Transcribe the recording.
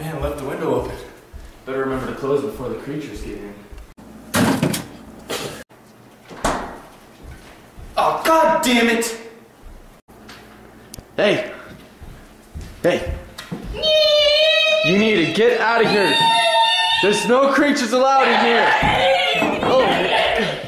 man, left the window open. Better remember to close before the creatures get in. Oh, god damn it! Hey! Hey! You need to get out of here! There's no creatures allowed in here! Oh,